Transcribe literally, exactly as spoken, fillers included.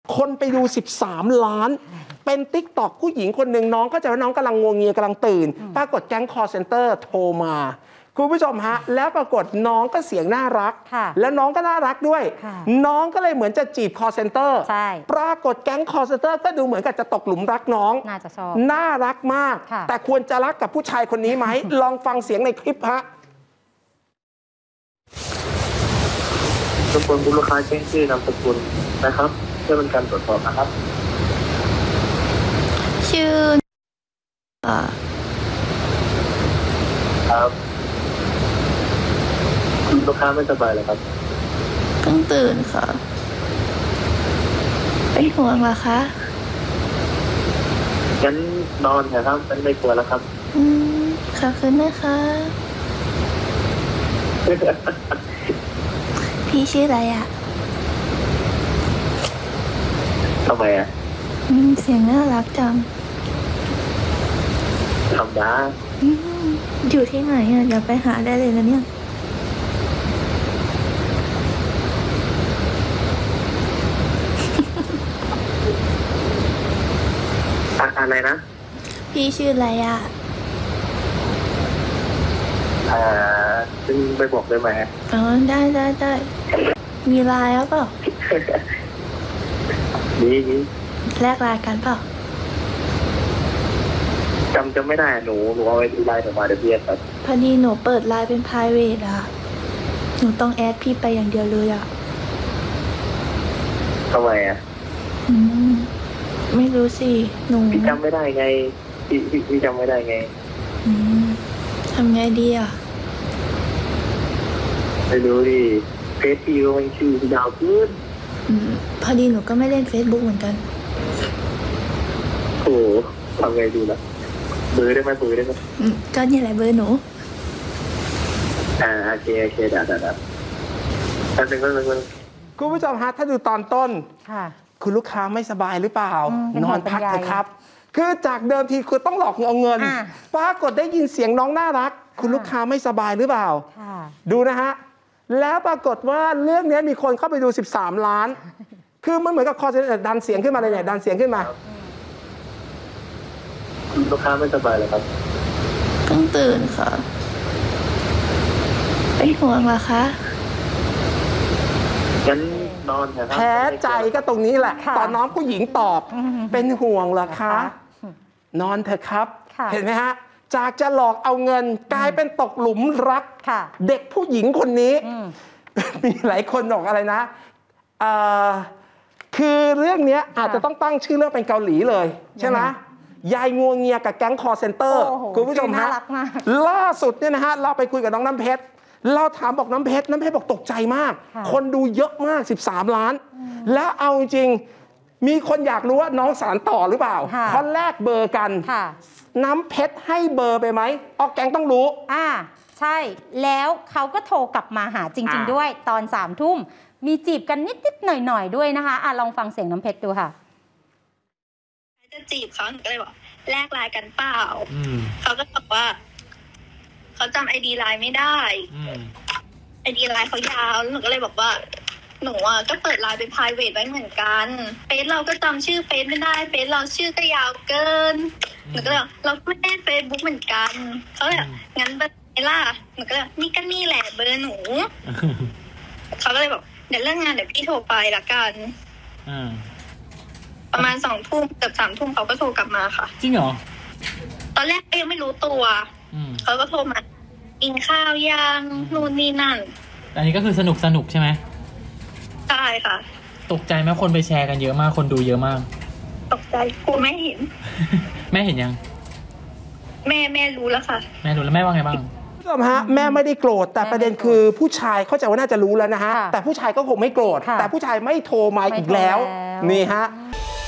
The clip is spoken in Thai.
คนไปดูสิบสามล้านเป็นติ๊กต็อกผู้หญิงคนหนึ่งน้องก็จะว่าน้องกำลังงวงเงียกำลังตื่นปรากฏแก๊งคอลเซ็นเตอร์โทรมาคุณผู้ชมฮะแล้วปรากฏน้องก็เสียงน่ารักแล้วน้องก็น่ารักด้วยน้องก็เลยเหมือนจะจีบคอลเซ็นเตอร์ปรากฏแก๊งคอลเซ็นเตอร์ก็ดูเหมือนกับจะตกหลุมรักน้องน่าจะชอบน่ารักมากแต่ควรจะรักกับผู้ชายคนนี้ไหม ลองฟังเสียงในคลิปฮะทุกคนคุณลูกค้าแจ้งชื่อนามสกุลนะครับเพื่อเป็นการตรวจสอบนะครับชื่อครับคุณลูกค้าไม่สบายเลยครับเพิ่งตื่นค่ะเป็นห่วงเหรอคะงั้นนอนเถอะครับฉันไม่กลัวแล้วครับอืมขอบคุณนะคะพี่ชื่ออะไรอ่ะทำไมอ่ะเสียงน่ารักจังทำได้อยู่ที่ไหนอ่ะอย่าไปหาได้เลยนะเนี่ยอะไรนะพี่ชื่ออะไรอ่ะอ่าซึ่งไปบอกได้ไหมอ๋อได้ได้ได้มีไลน์แล้วเปล่านี่นี่แลกไลน์กันเปล่าจำจะไม่ได้หนูหนูเอาไว้ดูไลน์ออกมาเดี๋ยวเพี้ยนครับพอดีหนูเปิดไลน์เป็น private อ่ะหนูต้องแอดพี่ไปอย่างเดียวเลยอ่ะทำไมอ่ะอืมไม่รู้สิหนูพี่จำไม่ได้ไงพี่พี่พี่จำไม่ได้ไงอืมทำไงดีอ่ะไม่รู้ดิเฟซพี่ก็ไม่ชื่อยาวขึ้นอืมพอดีหนูก็ไม่เล่น Facebook เหมือนกันโอ้ทำไงดีล่ะเบอร์ได้ไหมเบอร์ได้ไหมอืมก็นี่แหละเบอร์หนูอ่าโอเคโอเคเดี๋ยวเดี๋ยวเดี๋ยวแป๊บนึงแป๊บนึงคุณผู้ชมฮะถ้าดูตอนต้นค่ะคุณลูกค้าไม่สบายหรือเปล่านอนพักเถอะครับคือจากเดิมทีคือต้องหลอกเอาเงินปรากฏได้ยินเสียงน้องน่ารักคุณลูกค้าไม่สบายหรือเปล่าดูนะฮะแล้วปรากฏว่าเรื่องนี้มีคนเข้าไปดูสิบสามล้านคือมันเหมือนกับคอดันเสียงขึ้นมาเลยเนี่ยดันเสียงขึ้นมาคุณลูกค้าไม่สบายเลยครับเพิ่งตื่นค่ะเป็นห่วงเหรอคะงั้นนอนเถอะครับแพ้ใจก็ตรงนี้แหละตอนน้องผู้หญิงตอบเป็นห่วงเหรอคะนอนเถอะครับเห็นไหมฮะจากจะหลอกเอาเงินกลายเป็นตกหลุมรักเด็กผู้หญิงคนนี้มีหลายคนบอกอะไรนะคือเรื่องนี้อาจจะต้องตั้งชื่อเรื่องเป็นเกาหลีเลยใช่ไหมยายงวงเงียกับแก๊งคอเซ็นเตอร์คุณผู้ชมฮะล่าสุดเนี่ยนะฮะเราไปคุยกับน้องน้ำเพชรเราถามบอกน้ำเพชรน้ำเพชรบอกตกใจมากคนดูเยอะมากสิบสามล้านแล้วเอาจริงมีคนอยากรู้ว่าน้องสารต่อหรือเปล่าเพราะแลกเบอร์กันน้ำเพชรให้เบอร์ไปไหมออกแก๊งต้องรู้อ่าใช่แล้วเขาก็โทรกลับมาหาจริงๆด้วยตอนสามทุ่มมีจีบกันนิดๆหน่อยๆด้วยนะคะอ่ะลองฟังเสียงน้ำเพชรดูค่ะจะจีบเขาหนูก็เลยบอกแลกไลน์กันเปล่าเขาก็บอกว่าเขาจำไอดีไลน์ไม่ได้ไอดีไลน์เขายาวแล้วหนูก็เลยบอกว่าหนูอ่ะก็เปิดไลน์เป็น private ไว้เหมือนกันเฟซเราก็จำชื่อเฟซไม่ได้เฟซเราชื่อก็ยาวเกินหนูก็เลยเราไม่ได้เฟซบุ๊กเหมือนกันเขาเลยงั้นเบอร์ไหนล่ะหนูก็เลยนี่ก็นี่แหละเบอร์หนูเขาก็เลยบอกเดี๋ยวเรื่องงานเดี๋ยวพี่โทรไปละกันประมาณสองทุ่มเกือบสามทุ่มเขาก็โทรกลับมาค่ะจริงเหรอตอนแรกยังไม่รู้ตัวเขาก็โทรมากินข้าวยังนู่นนี่นั่นอันนี้ก็คือสนุกสนุกใช่ไหมใช่ค่ะตกใจไหมคนไปแชร์กันเยอะมากคนดูเยอะมากตกใจกูไม่เห็นแม่เห็นยังแม่แม่รู้แล้วค่ะแม่รู้แล้วแม่ว่าไงบ้างผู้ชมฮะแม่ไม่ได้โกรธแต่ประเด็นคือผู้ชายเข้าใจว่าน่าจะรู้แล้วนะฮะแต่ผู้ชายก็คงไม่โกรธแต่ผู้ชายไม่โทรมาอีกแล้วนี่ฮะ